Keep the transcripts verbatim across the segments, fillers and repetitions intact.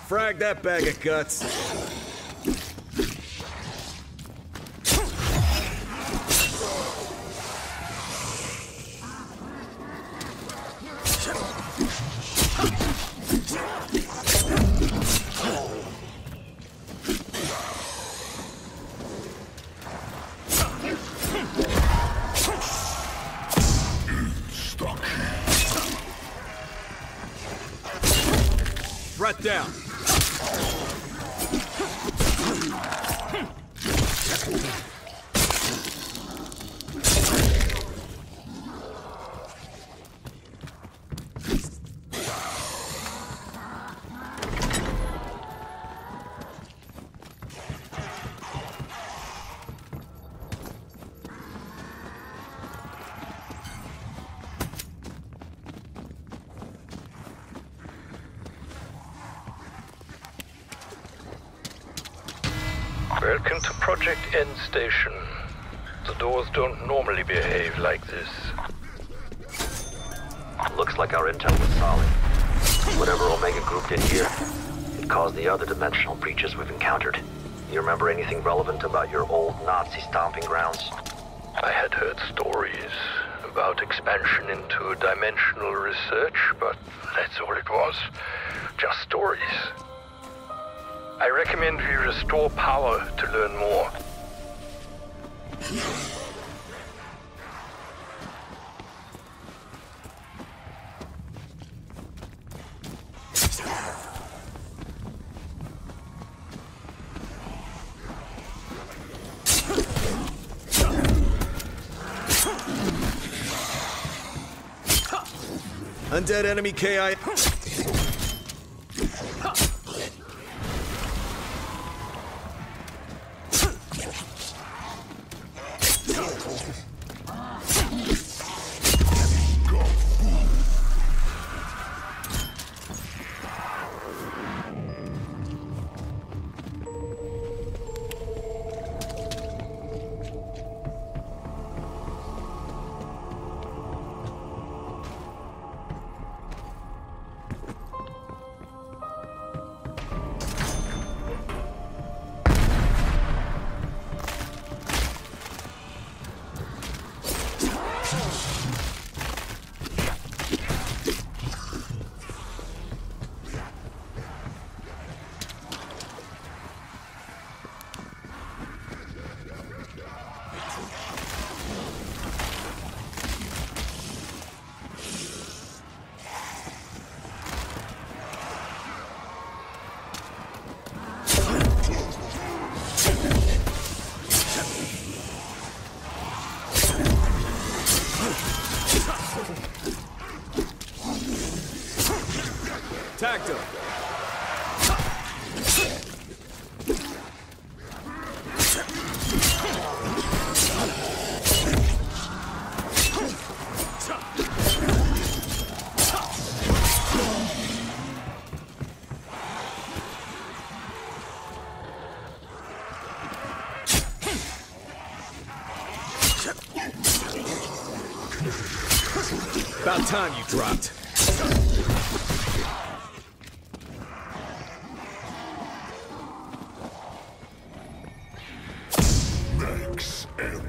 Frag that bag of guts. Threat down. Welcome to Project End Station. The doors don't normally behave like this. Looks like our intel was solid. Whatever Omega Group did here, it caused the other dimensional breaches we've encountered. You remember anything relevant about your old Nazi stomping grounds? I had heard stories about expansion into dimensional research, but that's all it was. Just stories. I recommend we restore power to learn more. Undead enemy K I. Tagged him. About time you dropped. Max ammo.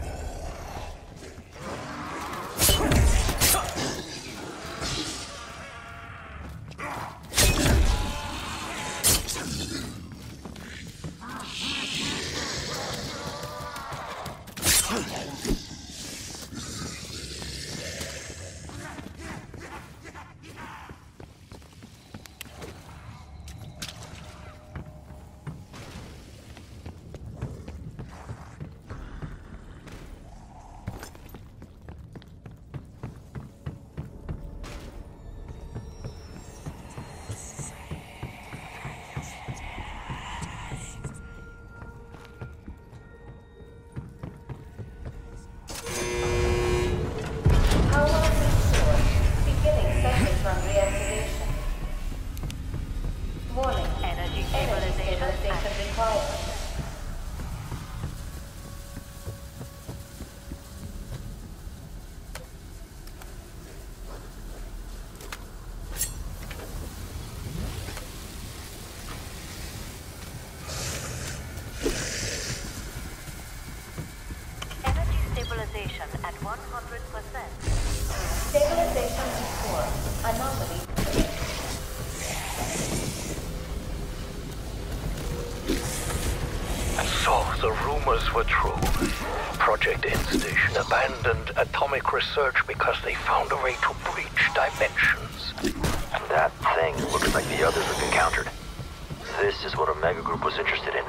Stabilization at one hundred percent. Stabilization restored. Anomaly. So the rumors were true. Project Endstation abandoned atomic research because they found a way to breach dimensions. That thing looks like the others we've encountered. This is what Omega Group was interested in.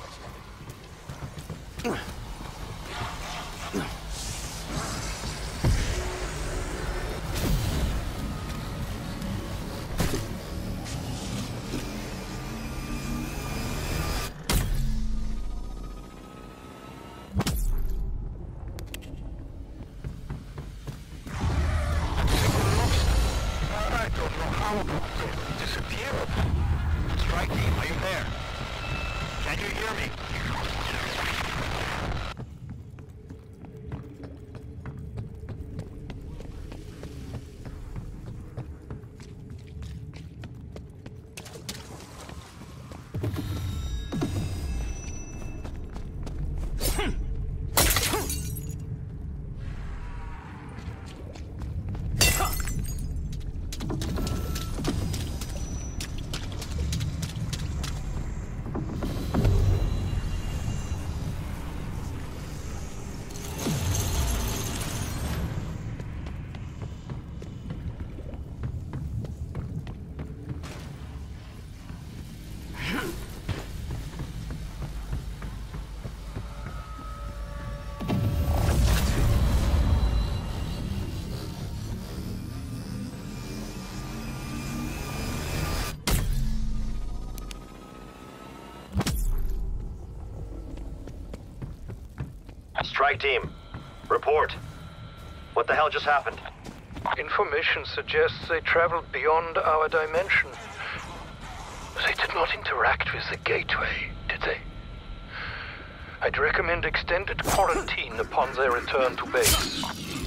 Strike team, report. What the hell just happened? Information suggests they traveled beyond our dimension. They did not interact with the gateway, did they? I'd recommend extended quarantine upon their return to base.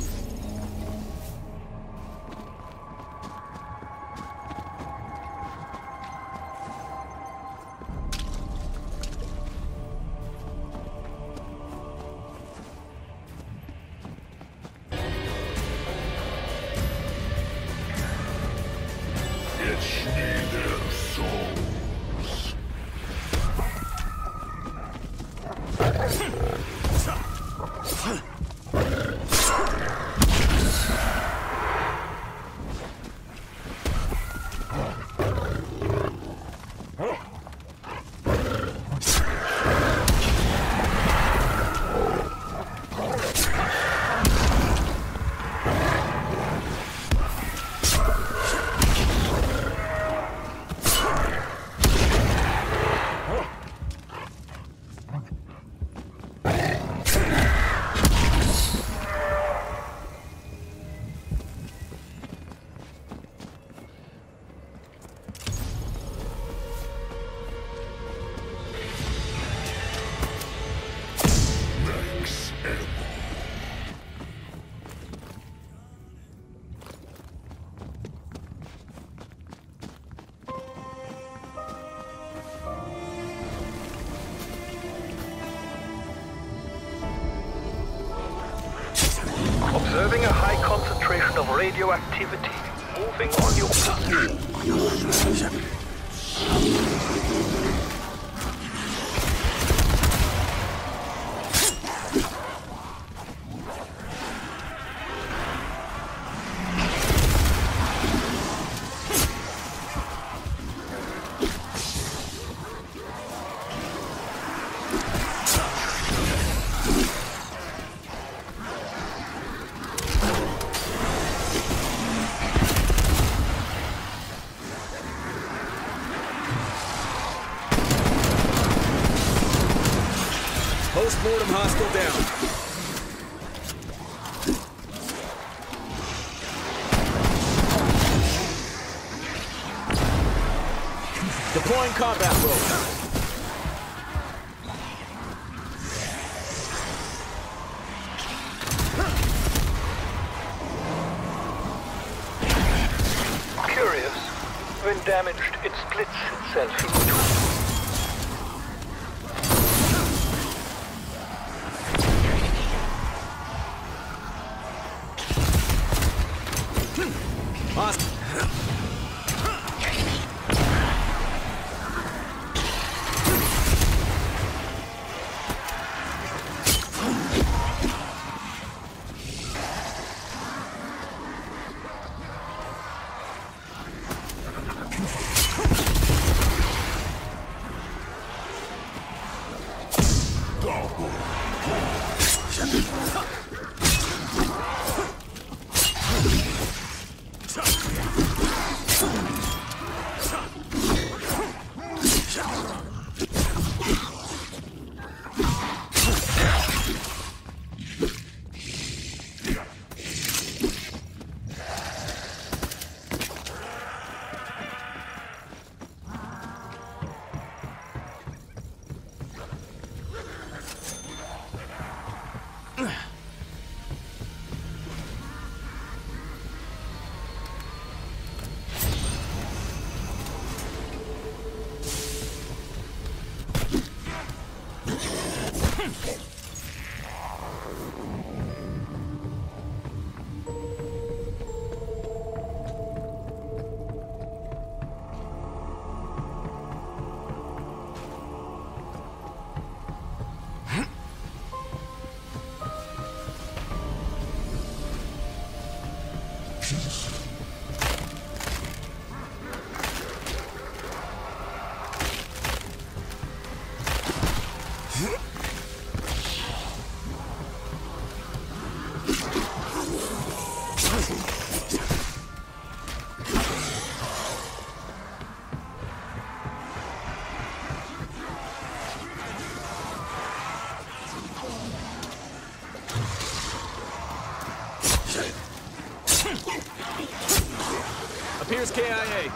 It's me, their souls. Observing a high concentration of radioactivity moving on your position. Post-mortem hostile down. Deploying combat rope. Curious. When damaged, it splits itself into two. Appears K I A.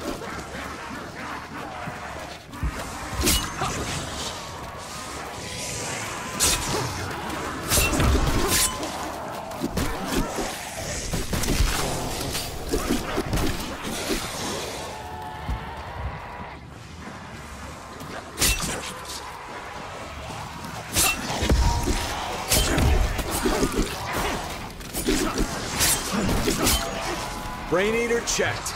Brain Eater checked.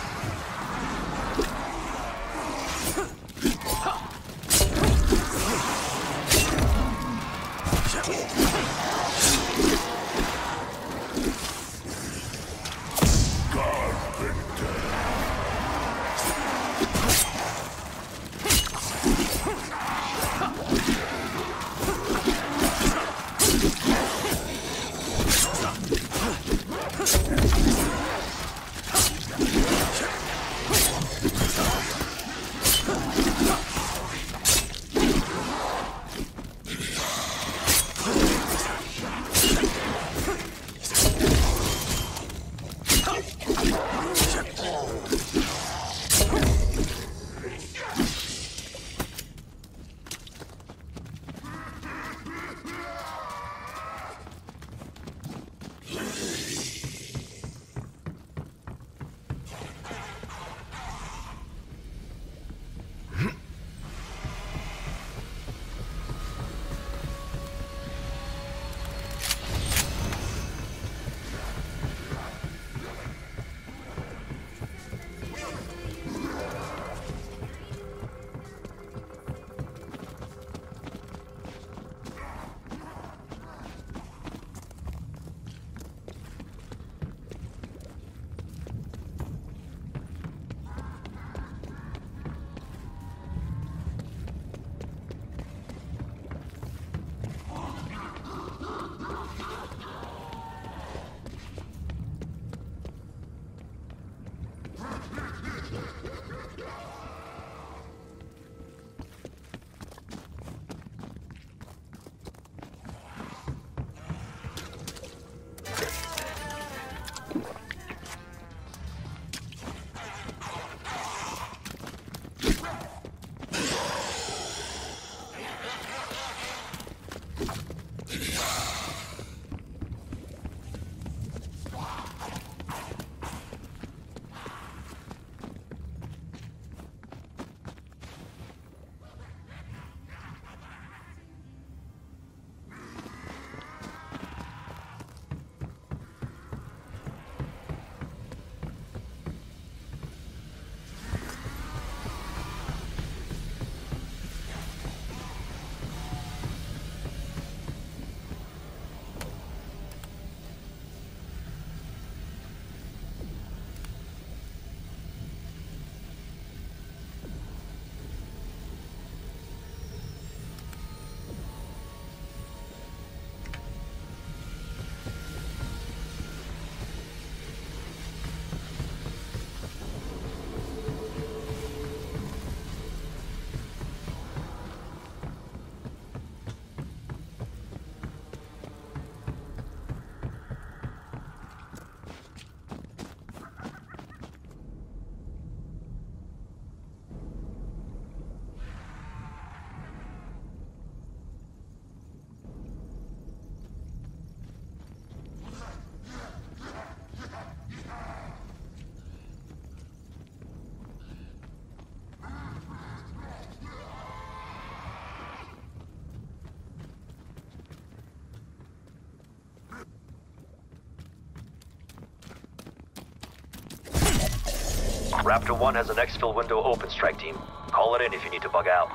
Raptor one has an exfil window open, strike team. Call it in if you need to bug out.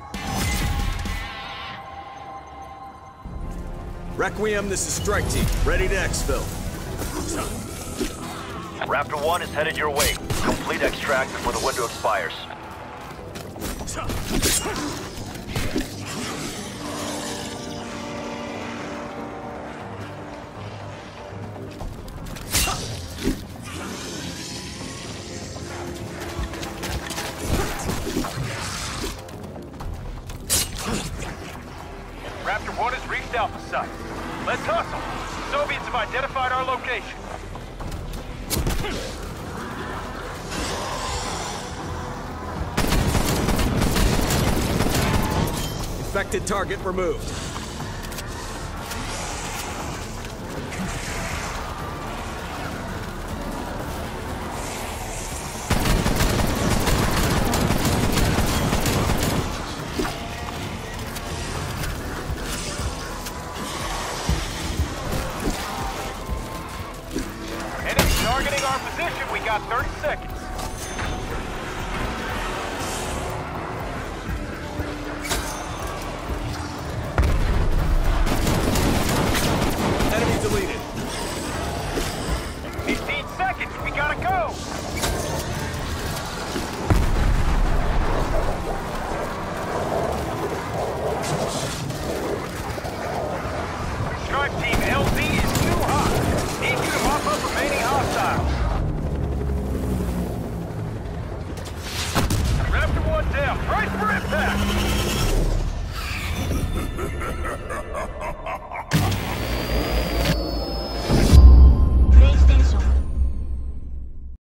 Requiem, this is Strike Team. Ready to exfil. Raptor one is headed your way. Complete extract before the window expires. Raptor one has reached Alpha Site. Let's hustle. Soviets have identified our location. Infected target removed. Enemy targeting our position. We got thirty seconds. Enemy deleted. fifteen seconds. We gotta go. Strike team, L Z is too hot. Need you to mop up remaining hostiles. Raptor one down. Brace for impact.